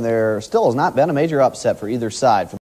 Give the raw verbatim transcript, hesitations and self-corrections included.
There still has not been a major upset for either side.